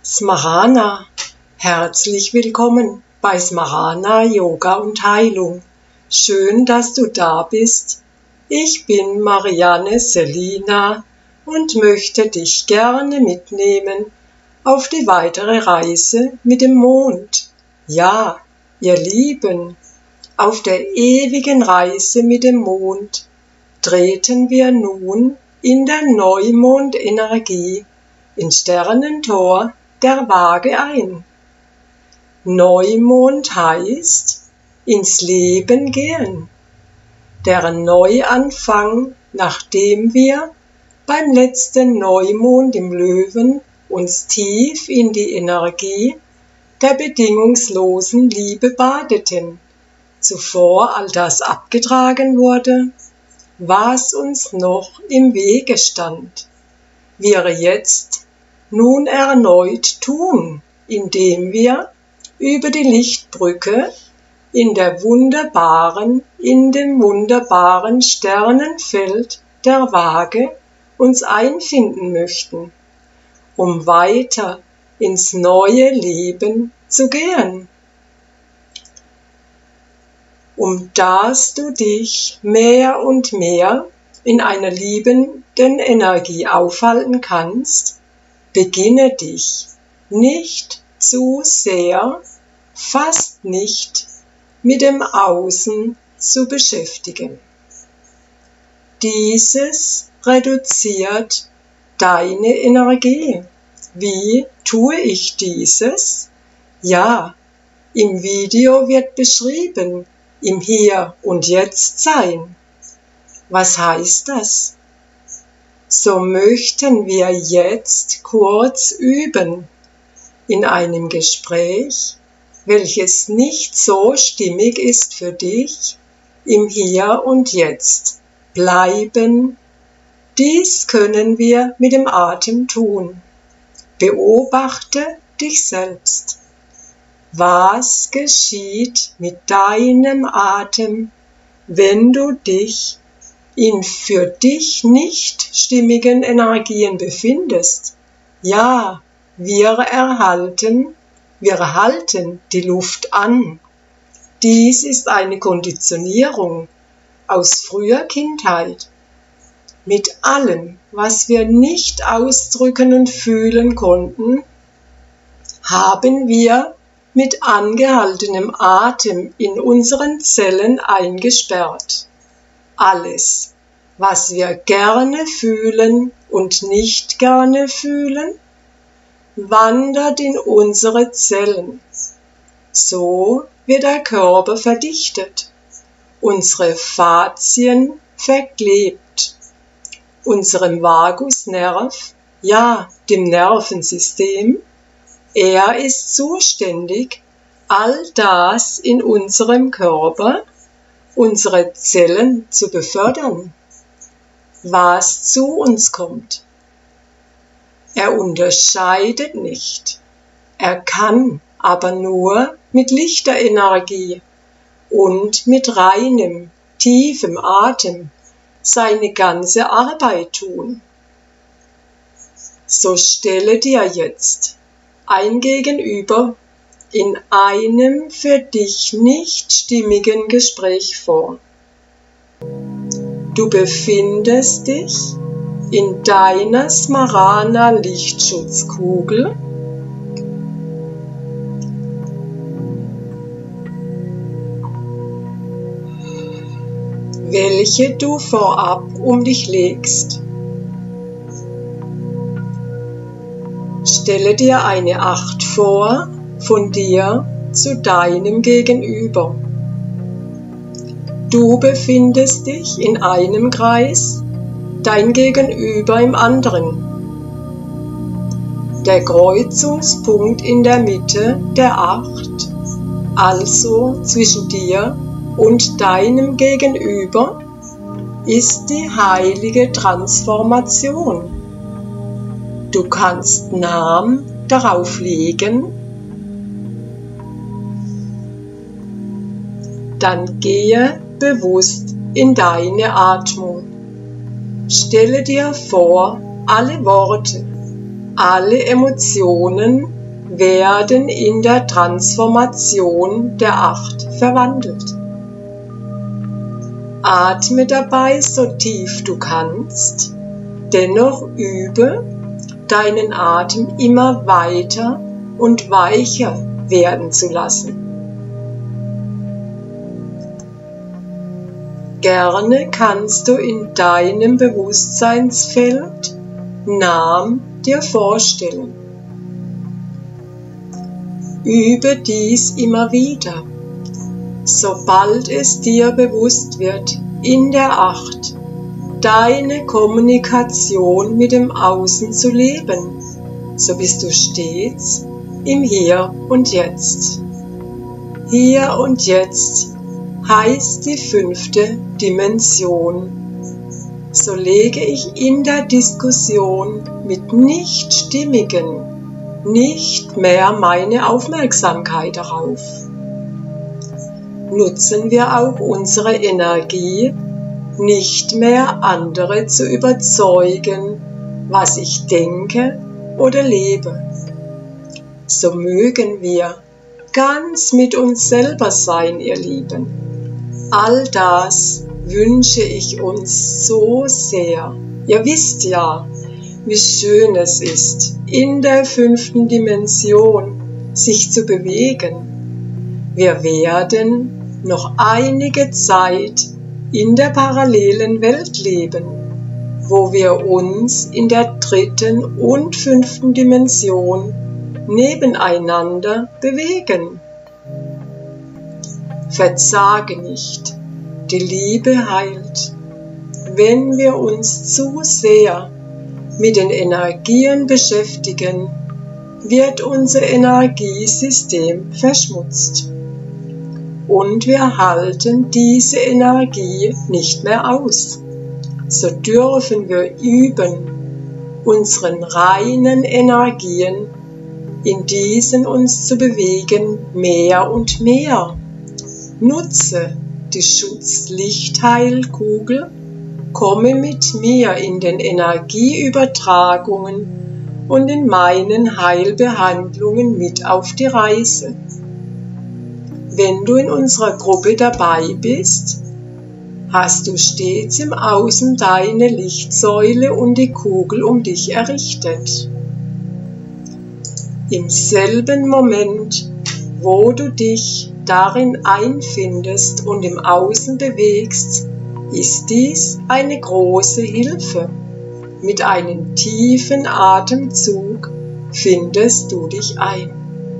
Smarana, herzlich willkommen bei Smarana Yoga und Heilung. Schön, dass du da bist. Ich bin Marianne Selina und möchte dich gerne mitnehmen auf die weitere Reise mit dem Mond. Ja, ihr Lieben, auf der ewigen Reise mit dem Mond treten wir nun in der Neumondenergie ins Sternentor der Waage ein. Neumond heißt ins Leben gehen. Der Neuanfang, nachdem wir beim letzten Neumond im Löwen uns tief in die Energie der bedingungslosen Liebe badeten, zuvor all das abgetragen wurde, was uns noch im Wege stand, wir jetzt nun erneut tun, indem wir über die Lichtbrücke in dem wunderbaren Sternenfeld der Waage uns einfinden möchten, um weiter ins neue Leben zu gehen. Um dass du dich mehr und mehr in einer liebenden Energie aufhalten kannst, beginne dich nicht zu sehr, fast nicht mit dem Außen zu beschäftigen. Dieses reduziert deine Energie. Wie tue ich dieses? Ja, im Video wird beschrieben, im Hier und Jetzt sein. Was heißt das? So möchten wir jetzt kurz üben in einem Gespräch, welches nicht so stimmig ist für dich, im Hier und Jetzt bleiben. Dies können wir mit dem Atem tun. Beobachte dich selbst. Was geschieht mit deinem Atem, wenn du dich in für dich nicht stimmigen Energien befindest? Ja, wir halten die Luft an. Dies ist eine Konditionierung aus früher Kindheit. Mit allem, was wir nicht ausdrücken und fühlen konnten, haben wir mit angehaltenem Atem in unseren Zellen eingesperrt. Alles, was wir gerne fühlen und nicht gerne fühlen, wandert in unsere Zellen. So wird der Körper verdichtet, unsere Faszien verklebt, unserem Vagusnerv, ja, dem Nervensystem, er ist zuständig, all das in unserem Körper, unsere Zellen zu befördern, was zu uns kommt. Er unterscheidet nicht. Er kann aber nur mit lichter Energie und mit reinem, tiefem Atem seine ganze Arbeit tun. So stelle dir jetzt ein Gegenüber in einem für dich nicht stimmigen Gespräch vor. Du befindest dich in deiner Smarana Lichtschutzkugel, welche du vorab um dich legst. Stelle dir eine Acht vor von dir zu deinem Gegenüber. Du befindest dich in einem Kreis, dein Gegenüber im anderen. Der Kreuzungspunkt in der Mitte der Acht, also zwischen dir und deinem Gegenüber, ist die heilige Transformation. Du kannst Namen darauf legen, dann gehe bewusst in deine Atmung. Stelle dir vor, alle Worte, alle Emotionen werden in der Transformation der 8 verwandelt. Atme dabei so tief du kannst, dennoch übe, deinen Atem immer weiter und weicher werden zu lassen. Gerne kannst du in deinem Bewusstseinsfeld Namen dir vorstellen. Übe dies immer wieder, sobald es dir bewusst wird, in der 8 deine Kommunikation mit dem Außen zu leben, so bist du stets im Hier und Jetzt. Hier und Jetzt heißt die 5. Dimension. So lege ich in der Diskussion mit Nichtstimmigen nicht mehr meine Aufmerksamkeit darauf. Nutzen wir auch unsere Energie, nicht mehr andere zu überzeugen, was ich denke oder lebe. So mögen wir ganz mit uns selber sein, ihr Lieben. All das wünsche ich uns so sehr. Ihr wisst ja, wie schön es ist, in der 5. Dimension sich zu bewegen. Wir werden noch einige Zeit in der parallelen Welt leben, wo wir uns in der 3. und 5. Dimension nebeneinander bewegen. Verzage nicht, die Liebe heilt. Wenn wir uns zu sehr mit den Energien beschäftigen, wird unser Energiesystem verschmutzt. Und wir halten diese Energie nicht mehr aus. So dürfen wir üben, unseren reinen Energien in diesen uns zu bewegen, mehr und mehr. Nutze die Schutzlichtheilkugel, komme mit mir in den Energieübertragungen und in meinen Heilbehandlungen mit auf die Reise. Wenn du in unserer Gruppe dabei bist, hast du stets im Außen deine Lichtsäule und die Kugel um dich errichtet. Im selben Moment, wo du dich darin einfindest und im Außen bewegst, ist dies eine große Hilfe. Mit einem tiefen Atemzug findest du dich ein.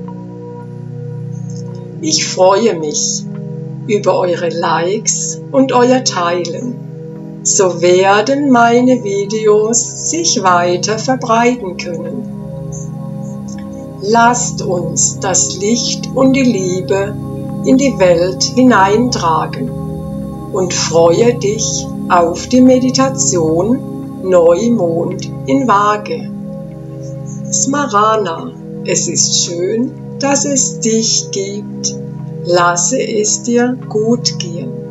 Ich freue mich über eure Likes und euer Teilen. So werden meine Videos sich weiter verbreiten können. Lasst uns das Licht und die Liebe in die Welt hineintragen und freue dich auf die Meditation Neumond in Waage. Smarana, es ist schön, dass es dich gibt. Lasse es dir gut gehen.